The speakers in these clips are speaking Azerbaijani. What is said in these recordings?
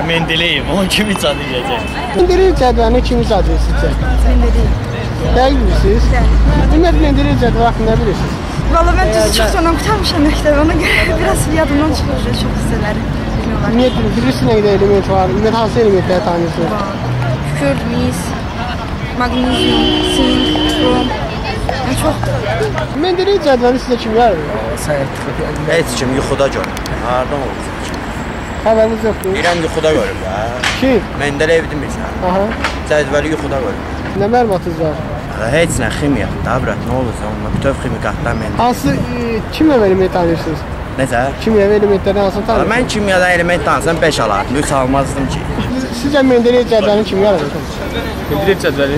Mendeleyev, onun kim icat edecek? Mendeleyev cədvəlini kim icat edir sizcə? Mendeleyev. Dəqiq bilirsiniz? Ümumiyyətlə Mendeleyev cədvəli haqqında nə bilirsiniz? Valla ben düzü çok sonra kurtarmışım məktəbi. Ona göre biraz yadımdan çıxır çok hissələri. Ümumiyyətlə bilirsiniz nə qədər element var? Ümumiyyətlə hansı elementləri tanıyırsınız? Kükürt, mis, magnezyum, sink, krom. Yani çok. Mendeleyev cədvəlini sizə kim yaradır? Heç kim yuxuda görür. Hardan olur? Xəbəriniz yoxdur? İrəm yuxuda görür də. Kim? Mendeleyev demirsən. Aha. Cədvəli yuxuda görür. Nə məlumatınız var? Heç nə ximiya, da brat, nə olursa onunla bütöv ximikatdan Mendeleyev. Hansı kimya element tanıyırsınız? Necə? Kimya elementlərdən hansını tanıyırsınız? Mən kimyadan element tanısam 5 alardım, 3 almazdım ki. Sizcə Mendeleyev cədvəlini kim yaradır? Mendeleyev cədvəlini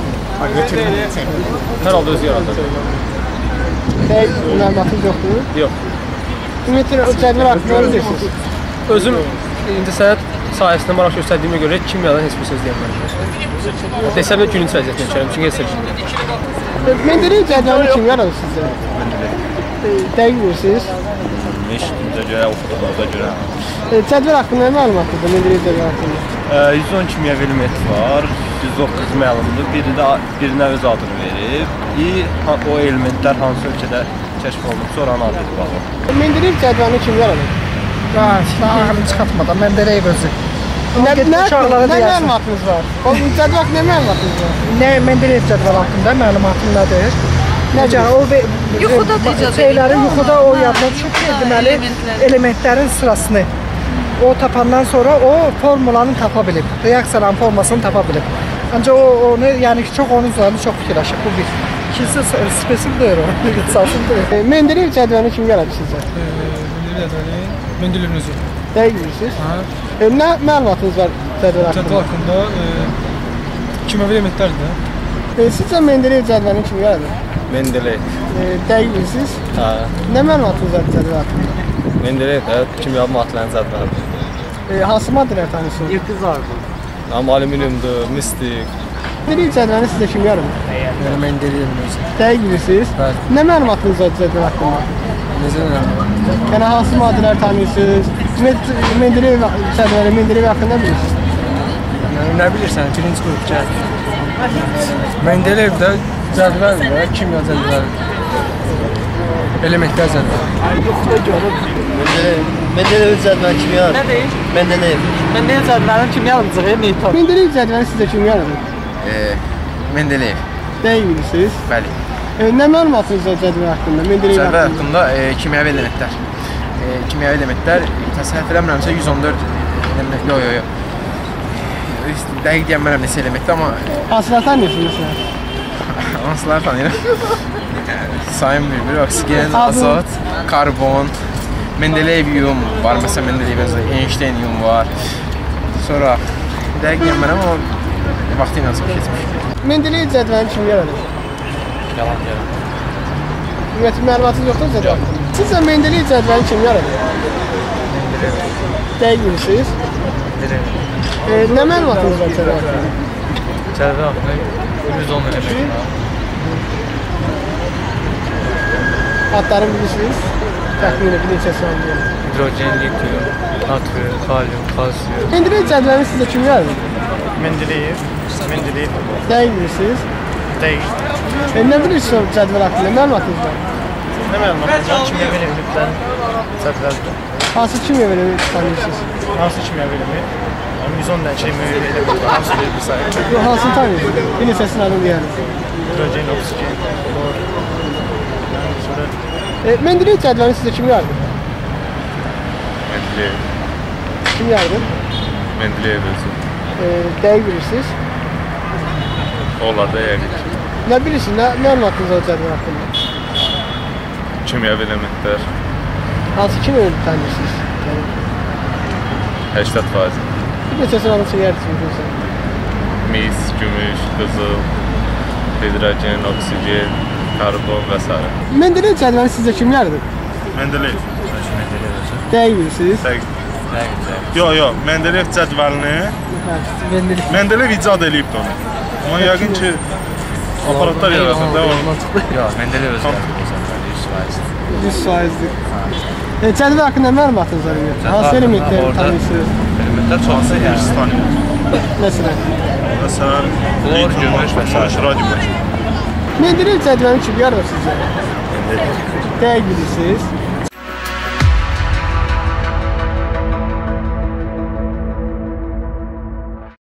hər halda özü yaradır. Dəqiq məlumatınız yoxdur? Yox. Ümumiyyətlə o cədvəl haqqında nə bilirsiniz? Özüm incəsənət sayəsində maraq göstərdiyimə görə kimyadan heç bir söz deyəməm. Desəm də günün vəziyyətini yaşarım, çünki heç bir şey. Mendeleyev cədvəlini kim yaradır sizcə? Dəqiq bilirsiniz? Eşitdiyimizə görə, oxuduğumuza görə. Cədvəl haqqında nə məlumatınızdır Mendeleyev cədvəl haqqında? 110 kimyəvi element var, 109 məlumdur. Birinə öz adını verib. O elementlər hansı ölkədə kəşf olunub, sonra onun adı bağlı. Mendeleyev cədvəlini kim yaradır? Ağlım çıxartmadan Mendeleyev özü. Nə məlumatınız var? O cədvəl haqqında nə məlumatınız var? Nə Mendeleyev cədvəl haqqında məlumatım nədir? Necə o Yuxuda şeyləri yuxuda o yadına düşüb ki, deməli elementlərin sırasını o tapandan sonra o formulanı tapa bilib, reaksiyanın formasını tapa bilib. Ancaq onu yəni çox onun üzərində çox fikirləşib. Bu bir. İkincisi spesifik deyir o. İxtisasım deyir. Mendeleyev cədvəlini kim yaradır sizcə? Mendeleyevin özü. Dəqiq bilirsiniz? Nə məlumatınız var cədvəl haqqında? Cədvəl haqqında kimyəvi elementlərdir də. Sizcə Mendeleyev cədvəlini kim yaradır? Mendeleyev. Dəqiq bilirsiniz? Hə. Nə məlumatınız var cədvəl haqqında? Mendeleyev də kimyəvi maddələrin cədvəlidir. Hansı maddələr tanıyırsınız? Alüminiumdur, mistik. Mendeleyev cədvəlini sizcə kim yaradır? Mendeleyevin özü. Dəqiq bilirsiniz? Nə məlumatınız var cədvəl haqqında? Necə Yəni hansı maddələr tanıyırsınız? Mendeleyev cədvəli, Mendeleyev haqqında bilirsiniz? Nə bilirsən, birinci qrup gəl. Mendeleyev də cədvəldir, kimya cədvəli. Elementlər cədvəli. Mendeleyev cədvəli kim yaradır? Nə deyir? Mendeleyev. Mendeleyev cədvəlinin kimyalıcığı metal. Mendeleyev cədvəlini sizcə kim yaradır? Mendeleyev. Dəqiq bilirsiniz? Bəli. Nə məlumatınız var cədvəl haqqında? Mendeleyev Cədvəl haqqında? haqqında kimyəvi elementlər. Kimyəvi elementlər, təsəvvür eləmirəmsə 114 yox. Dəqiq deyəmərəm neçə elementdir, amma Hansılar tanıyırsınız mesela? hansıları tanıyıram? Sayın bir oksigen, azot, karbon, Mendeleyev iyum var, məsələn Mendeleyev Einstein iyum var. Sonra dəqiq deyəmərəm, amma vaxtı ilə çox keçmiş. Mendeleyev cədvəlini kim yaradır? Yalan deyirəm. Ümumiyyətlə məlumatınız yoxdur cədvəl haqqında? Sizcə Mendeleyev cədvəlini kim yaradır? Dəqiq bilirsiniz? Nə məlumatınız var cədvəl haqqında? Cədvəl haqqında 110 element var. Adlarını bilirsiniz? Təxminən bir neçəsi var deyəm. Hidrogen, lityum, natrium, kalium, kalsiyum. Mendeleyev cədvəlini sizcə kim yaradır? Mendeleyev. Dəqiq bilirsiniz? Dəqiq. Nə bilirsiniz o cədvəl haqqında? Məlumatınız var? Nə məlumatınız var? Kimyəvi elementlərin cədvəlidir. Hansı kimya element tanıyırsınız? Hansı kimyəvi element? 110 dənə kimyəvi element var. Hansı bir sayı? Hansını tanıyırsınız? Bir neçəsinin adını deyəlim. Hidrogen, oksigen, klor. Sonra Mendeleyev cədvəlini sizcə kim yaradır? Mendeleyev. Kim yaradır? Mendeleyev özü. Dəqiq bilirsiniz? Onlar da yəqin ki. Nə bilirsiniz? Nə məlumatınız var cədvəl haqqında? Kimyəvi elementlər Hansı kimya element tanıyırsınız? 80%. Bir neçəsinin adını çəkərsiniz mümkünsə. Mis, gümüş, qızıl, hidrogen, oksigen, karbon və s. Mendeleyev cədvəlini sizcə kim yaradır? Mendeleyev. Dəqiq bilirsiniz? Yox, Mendeleyev cədvəlini Mendeleyev icad eləyibdir onu. Amma yəqin ki aparatlar yaratır da onu. Yox, Mendeleyev özü yaradır. 100%'lik. Cədvəl haqqında məlumatınız var ümumiyyətlə? Hansı elementləri tanıyırsınız? elementlər çoxsa heç tanımır. Məsələn. Məsələn, bor, günəş və s. radio. Mendeleyev cədvəli kim yaradıb sizcə? Dəqiq bilirsiniz.